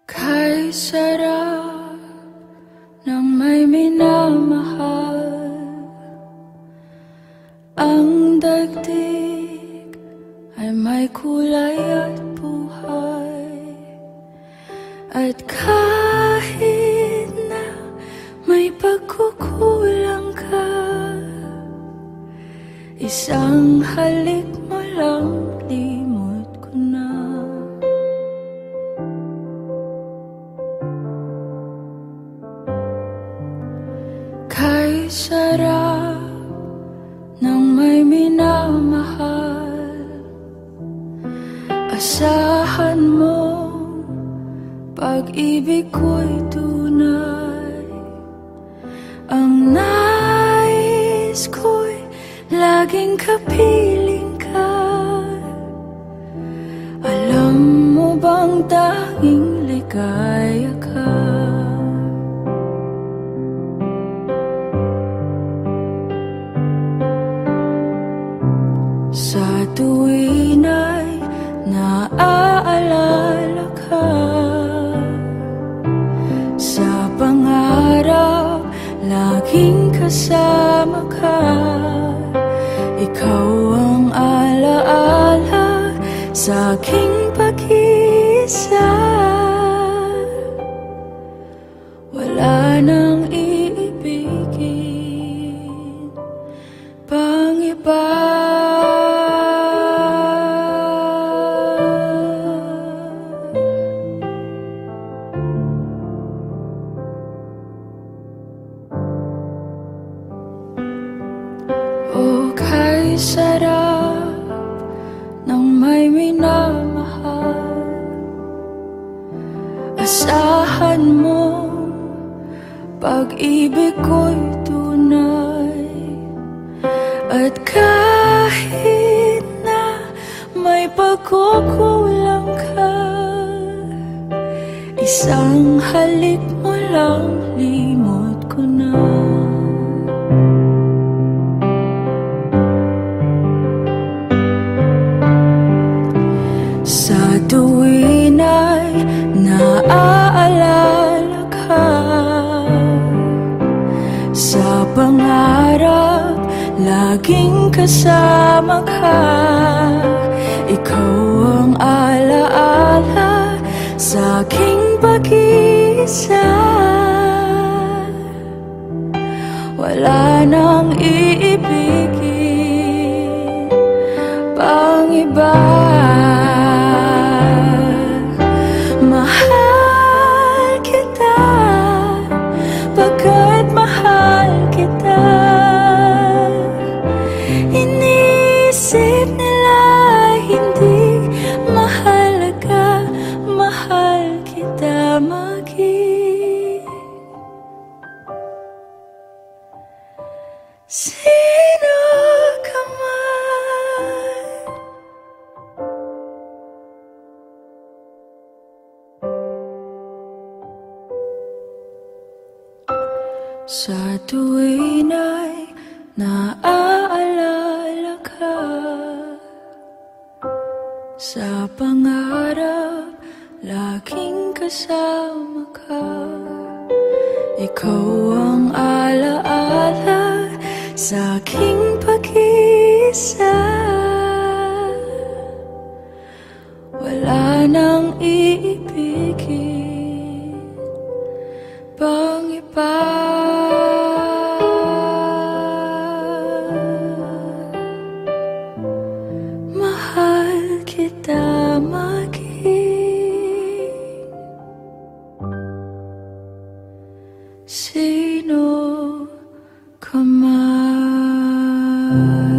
Kay sarap ng may minamahal, ang daigdig ay may kulay at buhay. At kahit na may pagkukulang ka, isang halik mo lang, limot ko na. Kay sarap ng may minamahal, asahan mo pag-ibig ko'y tunay. Ang nais ko'y laging kapiling ka. Alam mo bang tanging ligaya ka? Sa tuwin ay naaalala ka, sa pangarap laging kasama ka. Ikaw ang alaala sa aking pag-iisa. Wala nang iibigin pang iba. O kay sarap ng may minamahal, asahan mo pag-ibig ko'y tunay. At kahit na may pagkukulang ka, isang halik mo lang, limot ko na. Sa tuwin ay naaalala ka, sa pangarap laging kasama ka. Ikaw ang alaala sa aking pag-iisa. Wala nang iibigin pang iba. Mahal kita, pagkat mahal kita. Iniisip nila hindi mahalaga, mahal kita maging sino ka man. Sa tuwin ay naaalala ka, sa pangarap laging kasama ka. Ikaw ang alaala sa aking pag-iisa. Wala nang iibigin pang iba. Mahal kita maging sino ka man.